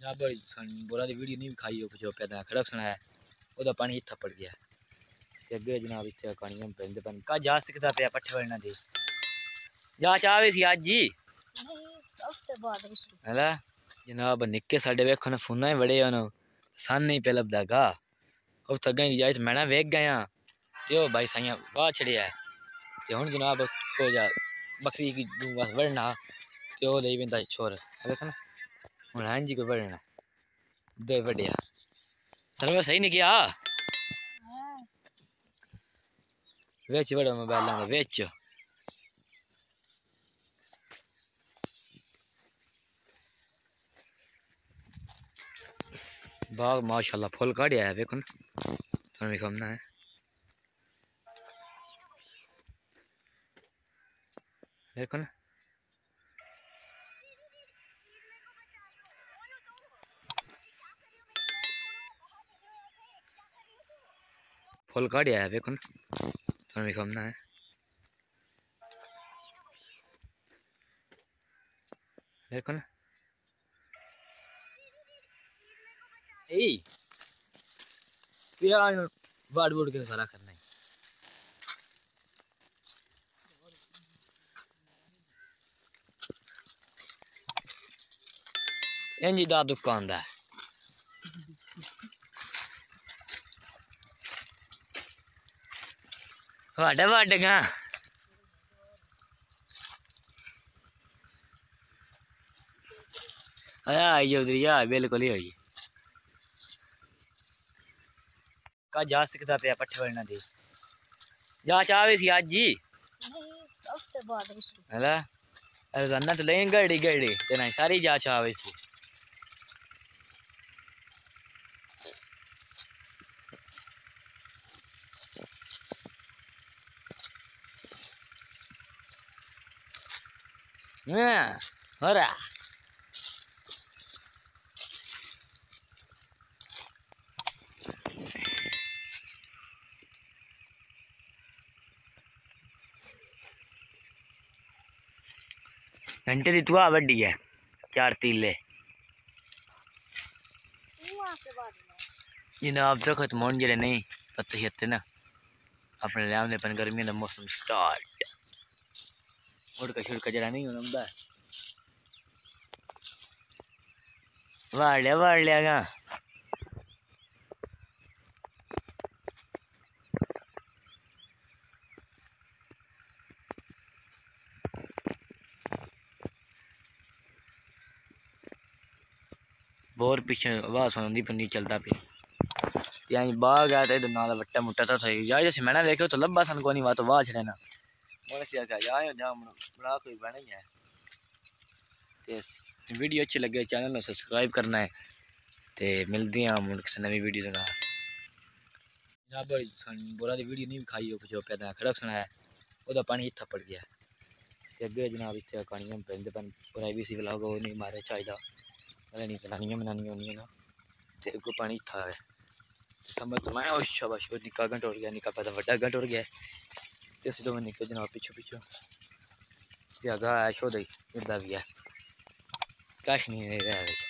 जनाब बोरा की वीडियो नहीं खाई जो पैदा खड़क सुनाया वह पानी इतना पड़ गया अगे जनाब इतने कहानियां पेंदे पन का जा सकता पे पट्ठे वलना दे जा चावे सी आज जी है जनाब निक्के साडे वेखो ना फोना ही बड़े होन सन नहीं पे लभदा गा उस अगे जाए तो मैं वेख गया जो भाई साइया वाह छड़िया ते हुन जनाब को जा बकरी की बस वड़ना ते ओ लेई वेंदा छोर देख ना हुन हां जी को वड़ना दे वड़िया सर्व सही नहीं किया वेच बड़ा मोबाइल दे वेच बाग माशाल्लाह फुल काढ़िया है देखो ना तुम्हें खाना है देखो ना फुल काढ़िया है देखो ना तुम्हें खाना है देखो ना ए क्या वाड़ वोड़ के सारा करना है इंजी दा दुकान दा वाड़े वाड़े का आया आई उधर या बिल्कुल ही होई का जा सकता पे पट्ठे वलना दे जा चावे सी आज जी है रोजाना तो लें गड़ी गड़ी तेना सारी जा चावे सी हां होरा घंटे दी तुआ वड्डी है 4 तीले जनाब दरखत मोन जड़े नहीं पत्ते शत्ते ना अपने लिया पन गर्मी का मौसम स्टार्ट उड़का छुड़का जरा नहीं होना वाड़ लिया गा बोर पीछे आवाज सुनती पर नहीं चलता पे यहाँ बाग है तो इधर नाला वट्टा मुट्टा तो सही यार जैसे मैंने देखो तो लब्बा सन को नहीं बात वाह छड़े ना बोले सी क्या यार जाम बड़ा कोई बना ही है ते वीडियो अच्छी लगे चैनल को सब्सक्राइब करना है ते मिलती हैं हम किसी नवी वीडियो का जनाब बोरा की वीडियो नहीं खाई जो पैदा खड़क सुनाया वह पानी इतना पड़ गया अगे जनाब इतने कहानियां पेंदे पन प्राइवेसी व्लॉग वो नहीं मारे चाहिए नहीं जनानियां बनानी होनी ना तो अगो पानी इतना है समझ तो मैं शाबाश निक्का घंटा उड़ गया निक्का पैदा बड़ा घंटा उड़ गया तो अस दो निक्के जनाब पिछू पिछू तो अगा ऐश हो गई इदा भी है कश नहीं